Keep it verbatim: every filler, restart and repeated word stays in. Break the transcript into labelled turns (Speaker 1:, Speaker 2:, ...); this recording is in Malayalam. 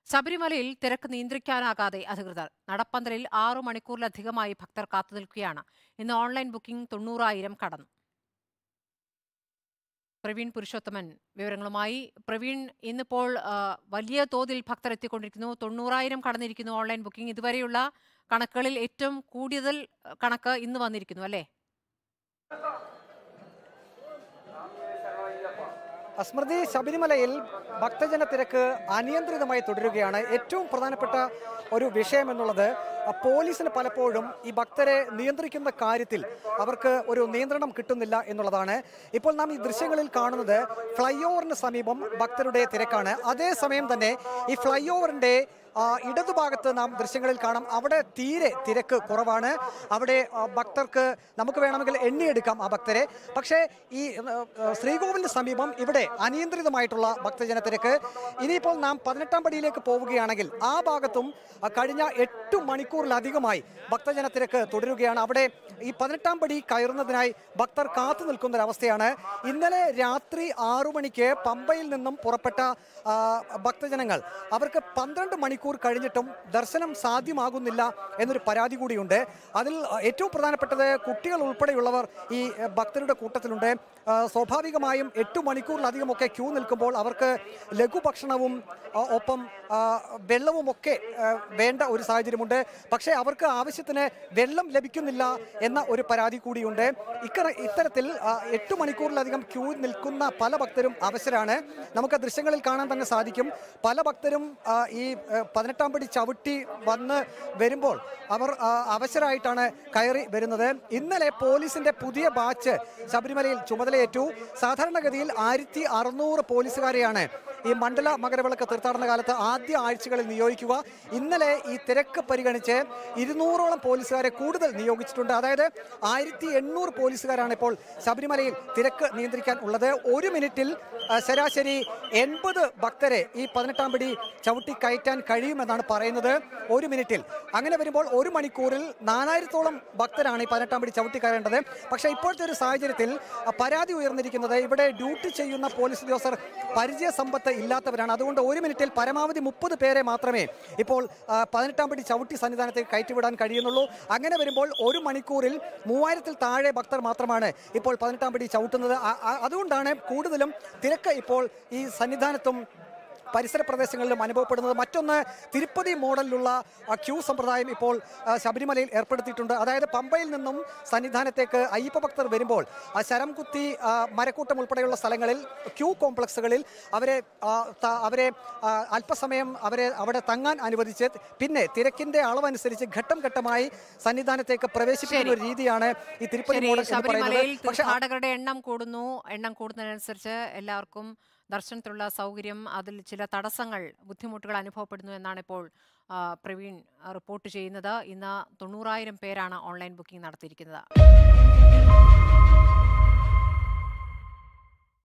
Speaker 1: ശബരിമലയിൽ തിരക്ക് നിയന്ത്രിക്കാനാകാതെ അധികൃതർ. നടപ്പന്തലിൽ ആറു മണിക്കൂറിലധികമായി ഭക്തർ കാത്തുനിൽക്കുകയാണ്. ഇന്ന് ഓൺലൈൻ ബുക്കിംഗ് തൊണ്ണൂറായിരം കടന്നു. പ്രവീൺ പുരുഷോത്തമൻ വിവരങ്ങളുമായി. പ്രവീൺ, ഇന്നിപ്പോൾ വലിയ തോതിൽ ഭക്തർ എത്തിക്കൊണ്ടിരിക്കുന്നു. തൊണ്ണൂറായിരം കടന്നിരിക്കുന്നു ഓൺലൈൻ ബുക്കിംഗ്. ഇതുവരെയുള്ള കണക്കുകളിൽ ഏറ്റവും കൂടുതൽ കണക്ക് ഇന്ന് വന്നിരിക്കുന്നു അല്ലേ?
Speaker 2: സ്മൃതി, ശബരിമലയിൽ ഭക്തജന തിരക്ക് അനിയന്ത്രിതമായി തുടരുകയാണ്. ഏറ്റവും പ്രധാനപ്പെട്ട ഒരു വിഷയം എന്നുള്ളത് പോലീസിന് പലപ്പോഴും ഈ ഭക്തരെ നിയന്ത്രിക്കുന്ന കാര്യത്തിൽ അവർക്ക് ഒരു നിയന്ത്രണം കിട്ടുന്നില്ല എന്നുള്ളതാണ്. ഇപ്പോൾ നാം ഈ ദൃശ്യങ്ങളിൽ കാണുന്നത് ഫ്ലൈ ഓവറിന് സമീപം ഭക്തരുടെ തിരക്കാണ്. അതേസമയം തന്നെ ഈ ഫ്ലൈ ഓവറിൻ്റെ ഇടതുഭാഗത്ത് നാം ദൃശ്യങ്ങളിൽ കാണാം, അവിടെ തീരെ തിരക്ക് കുറവാണ്. അവിടെ ഭക്തർക്ക് നമുക്ക് വേണമെങ്കിൽ എണ്ണിയെടുക്കാം ആ ഭക്തരെ. പക്ഷേ ഈ ശ്രീകോവിലിന് സമീപം ഇവിടെ അനിയന്ത്രിതമായിട്ടുള്ള ഭക്തജന തിരക്ക്. ഇനിയിപ്പോൾ നാം പതിനെട്ടാം പടിയിലേക്ക് പോവുകയാണെങ്കിൽ ആ ഭാഗത്തും കഴിഞ്ഞ എട്ട് മണിക്കൂറിലധികമായി ഭക്തജന തിരക്ക് തുടരുകയാണ്. അവിടെ ഈ പതിനെട്ടാം പടി കയറുന്നതിനായി ഭക്തർ കാത്തു നിൽക്കുന്നൊരവസ്ഥയാണ്. ഇന്നലെ രാത്രി ആറു മണിക്ക് പമ്പയിൽ നിന്നും പുറപ്പെട്ട ഭക്തജനങ്ങൾ അവർക്ക് പന്ത്രണ്ട് മണിക്കൂർ കഴിഞ്ഞിട്ടും ദർശനം സാധ്യമാകുന്നില്ല എന്നൊരു പരാതി കൂടിയുണ്ട്. അതിൽ ഏറ്റവും പ്രധാനപ്പെട്ടത് കുട്ടികൾ ഉൾപ്പെടെയുള്ളവർ ഈ ഭക്തരുടെ കൂട്ടത്തിലുണ്ട്. സ്വാഭാവികമായും എട്ട് മണിക്കൂറിലധികമൊക്കെ ക്യൂ നിൽക്കുമ്പോൾ അവർക്ക് ലഘുഭക്ഷണവും ഒപ്പം വെള്ളവുമൊക്കെ വേണ്ട ഒരു സാഹചര്യമുണ്ട്. പക്ഷേ അവർക്ക് ആവശ്യത്തിന് വെള്ളം ലഭിക്കുന്നില്ല എന്ന ഒരു പരാതി കൂടിയുണ്ട്. ഇക്കറ ഇത്തരത്തിൽ എട്ട് മണിക്കൂറിലധികം ക്യൂ നിൽക്കുന്ന പല ഭക്തരും അവശരാണ്. നമുക്ക് ദൃശ്യങ്ങളിൽ കാണാൻ തന്നെ സാധിക്കും. പല ഭക്തരും ഈ പതിനെട്ടാം പടി ചവിട്ടി വന്ന് വരുമ്പോൾ അവർ അവശരായിട്ടാണ് കയറി വരുന്നത്. ഇന്നലെ പോലീസിന്റെ പുതിയ ബാച്ച് ശബരിമലയിൽ ചുമതലയേറ്റു. സാധാരണഗതിയിൽ ആയിരത്തി അറുന്നൂറ് പോലീസുകാരെയാണ് ഈ മണ്ഡല മകരവിളക്ക് തീർത്ഥാടന കാലത്ത് ആദ്യ ആഴ്ചകളിൽ നിയോഗിക്കുക. ഇന്നലെ ഈ തിരക്ക് പരിഗണിച്ച് ഇരുന്നൂറോളം പോലീസുകാരെ കൂടുതൽ നിയോഗിച്ചിട്ടുണ്ട്. അതായത് ആയിരത്തി എണ്ണൂറ് പോലീസുകാരാണ് ഇപ്പോൾ ശബരിമലയിൽ തിരക്ക് നിയന്ത്രിക്കാൻ ഉള്ളത്. ഒരു മിനിറ്റിൽ ശരാശരി എൺപത് ഭക്തരെ ഈ പതിനെട്ടാം പടി ചവിട്ടി കയറ്റാൻ കഴിയുമെന്നാണ് പറയുന്നത്. ഒരു മിനിറ്റിൽ അങ്ങനെ വരുമ്പോൾ ഒരു മണിക്കൂറിൽ നാലായിരത്തോളം ഭക്തരാണ് ഈ പതിനെട്ടാം പടി ചവിട്ടി കയറേണ്ടത്. പക്ഷേ ഇപ്പോഴത്തെ ഒരു സാഹചര്യത്തിൽ പരാതി ഉയർന്നിരിക്കുന്നത് ഇവിടെ ഡ്യൂട്ടി ചെയ്യുന്ന പോലീസ് ഉദ്യോഗസ്ഥർ പരിചയസമ്പത്ത് ഇല്ലാത്തവരാണ്. അതുകൊണ്ട് ഒരു മിനിറ്റിൽ പരമാവധി മുപ്പത് പേരെ മാത്രമേ ഇപ്പോൾ പതിനെട്ടാം പടി ചവിട്ടി സന്നിധാനത്തേക്ക് കയറ്റിവിടാൻ കഴിയുന്നുള്ളൂ. അങ്ങനെ വരുമ്പോൾ ഒരു മണിക്കൂറിൽ മൂവായിരത്തിൽ താഴെ ഭക്തർ മാത്രമാണ് ഇപ്പോൾ പതിനെട്ടാം പടി ചവിട്ടുന്നത്. അതുകൊണ്ടാണ് കൂടുതലും തിരക്ക് ഇപ്പോൾ ഈ സന്നിധാനത്തും പരിസര പ്രദേശങ്ങളിലും അനുഭവപ്പെടുന്നത്. മറ്റൊന്ന്, തിരുപ്പതി മോഡലിലുള്ള ക്യൂ സമ്പ്രദായം ഇപ്പോൾ ശബരിമലയിൽ ഏർപ്പെടുത്തിയിട്ടുണ്ട്. അതായത് പമ്പയിൽ നിന്നും സന്നിധാനത്തേക്ക് അയ്യപ്പ ഭക്തർ വരുമ്പോൾ ശരംകുത്തി മരക്കൂട്ടം ഉൾപ്പെടെയുള്ള സ്ഥലങ്ങളിൽ ക്യൂ കോംപ്ലക്സുകളിൽ അവരെ അവരെ അല്പസമയം അവരെ അവിടെ തങ്ങാൻ അനുവദിച്ച് പിന്നെ തിരക്കിന്റെ അളവനുസരിച്ച് ഘട്ടം ഘട്ടമായി സന്നിധാനത്തേക്ക് പ്രവേശിപ്പിക്കുന്ന ഒരു രീതിയാണ് ഈ തിരുപ്പതി മോഡൽ എന്ന് പറയുന്നത്.
Speaker 1: തീർത്ഥാടകരുടെ എണ്ണം കൂടുന്നു. എണ്ണം കൂടുന്നതിനനുസരിച്ച് എല്ലാവർക്കും ദർശനത്തിലുള്ള സൗകര്യം, അതിൽ ചില തടസ്സങ്ങൾ, ബുദ്ധിമുട്ടുകൾ അനുഭവപ്പെടുന്നു എന്നാണ് ഇപ്പോൾ പ്രവീൺ റിപ്പോർട്ട് ചെയ്യുന്നത്. ഇന്ന് തൊണ്ണൂറായിരം പേരാണ് ഓൺലൈൻ ബുക്കിംഗ് നടത്തിയിരിക്കുന്നത്.